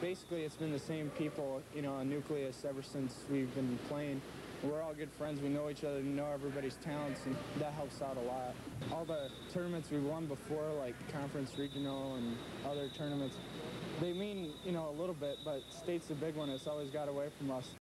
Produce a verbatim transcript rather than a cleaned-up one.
basically it's been the same people, you know, a nucleus ever since we've been playing. We're all good friends. We know each other, we know everybody's talents, and that helps out a lot. All the tournaments we've won before, like conference, regional, and other tournaments, they mean, you know, a little bit, but state's the big one. It's always got away from us.